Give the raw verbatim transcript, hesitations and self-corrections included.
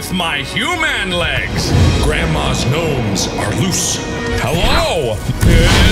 with my human legs. Grandma's gnomes are loose. Hello!